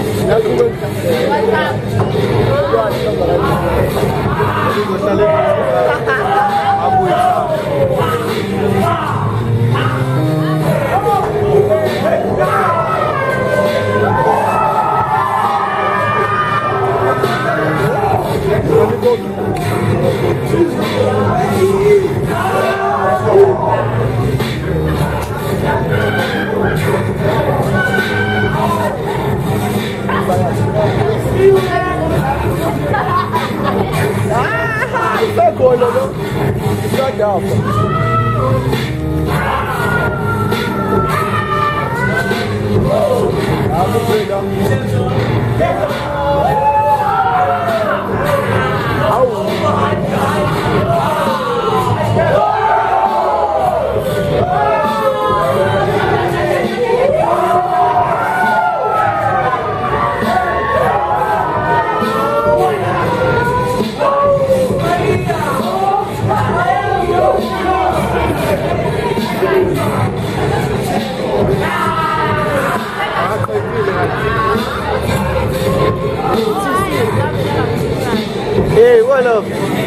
Hey, what up?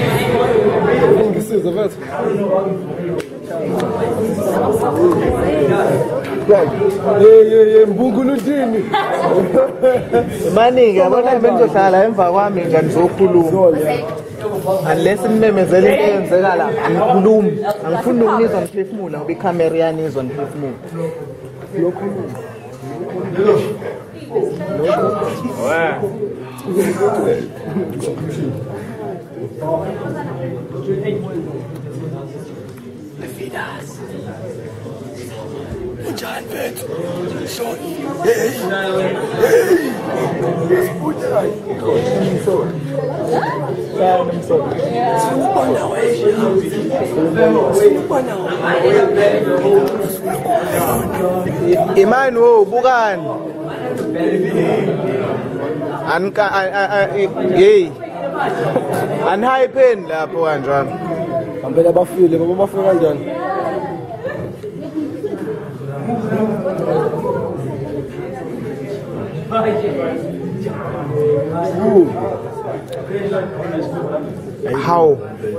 Mbungulutini. Maningi yabona bengizohlala emva kwami nje ngizokhuluma. Unless nimemezele into eyenzeka la, ngikhuluma. Angifuni ukunizwa niphefumula ngoba ikhamera iyanizwa niphefumula. John Pitt, son, Iman wo bukan. Hey. An high pen lapho kanjani. Ngempela bafile ngoba bafika kanjani. How?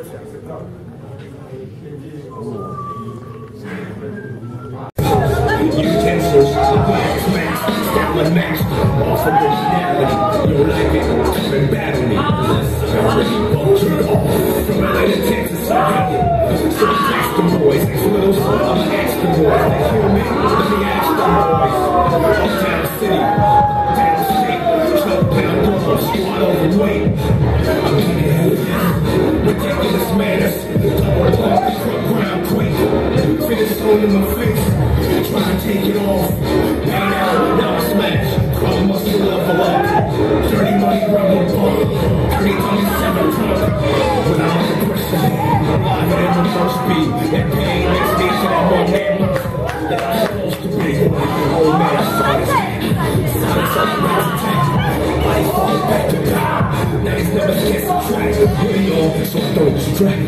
Utensils, wax mask, Stalin master, awesome personality. Your life is coming back to me. Already punctured off from Atlanta, Texas, Siberian. So ask the boys, ask little son, I'ma ask the boys. They hear me, let me ask the boys. Uptown City, down state, 12-pound girl, squat overweight. I'm giving you ridiculous manners. Double park, truck ground quick. Finish on in my face. Try to take it off. Pain out, now I smash. I must level up. Dirty money, rebel punk. 327 drunk. When I'm under pressure, I'm live at the first beat. That pain makes me so I'm more hammer than I'm supposed to be. Old man, silence up the attack. Life falls back to power. Now he's never gets a track. Video, so I don't distract.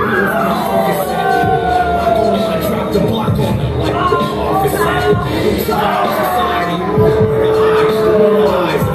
I dropped the block on him like the office at society. Eyes,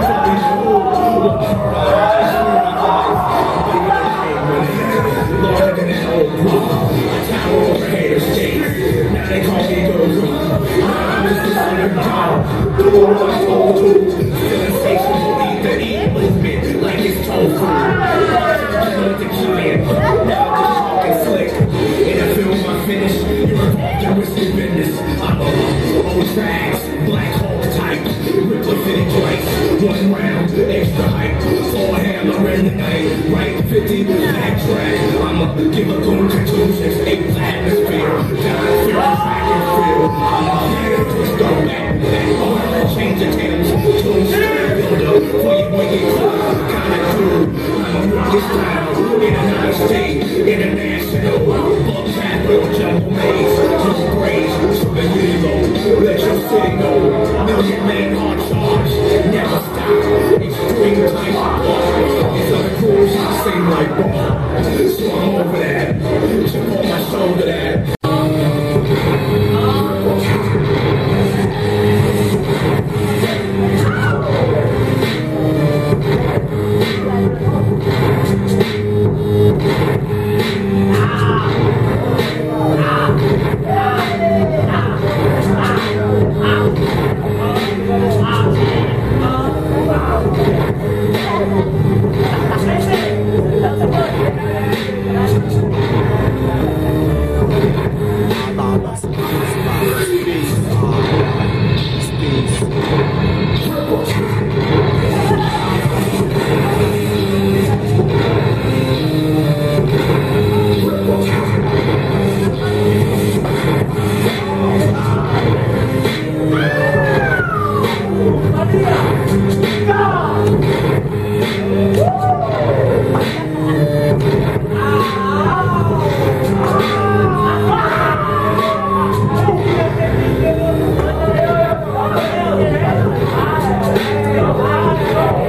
larger than an old room. Tower over haters' shades. Now they call me Guru. I'm just this underdog. The world I told to. Still insatiable, eat the eat movement like it's tofu. I'm the giant. Now just talking slick. And I feel my finish. You're involved in risky business. I'm a old tracks, black hole type. Rippler fitted twice. 1 round, extra hype. Full hammer in the night. Right 50, backtrack. I'ma give a goon to 268 atmosphere. Down here, track and field. I'm here to start back. Oil change the tails. Tombstone builder. For you when you kinda cool. I'm a rocket style. In a nice state. International. Buck capital, jungle maze. Just graze. So the hero. Let your city know. Million men on charge. Never stop. Extreme type. These other crews seem like ball. So I'm over that. Chip on my shoulder that.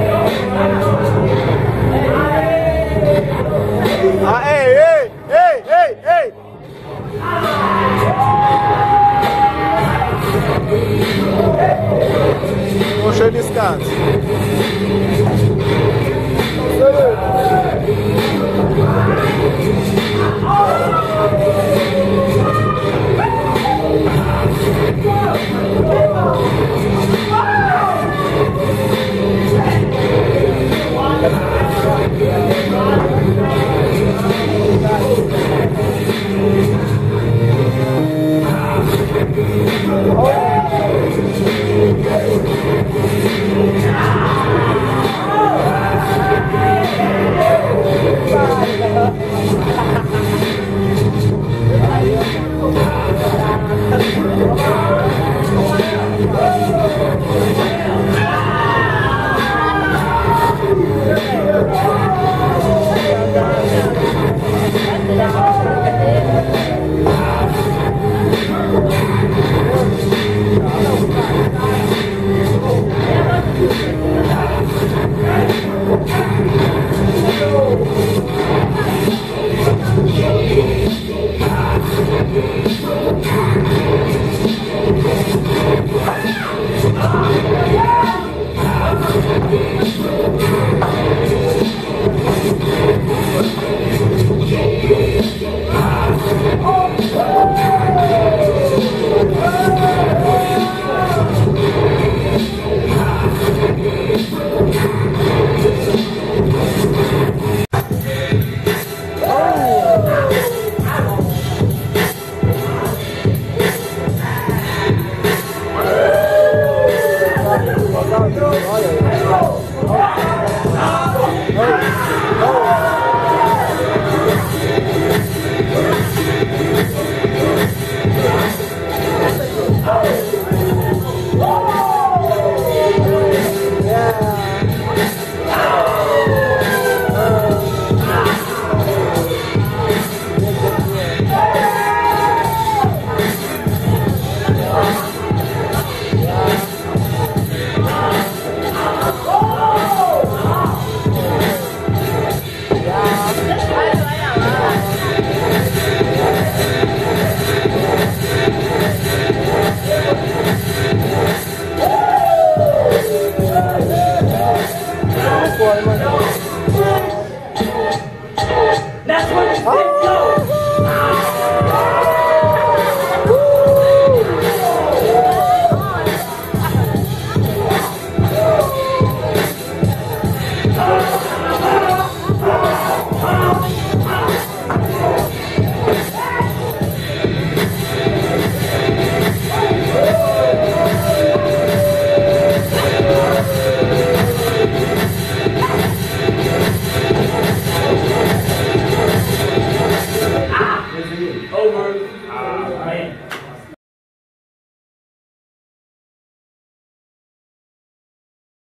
Hey! Prochain distance. That's what it's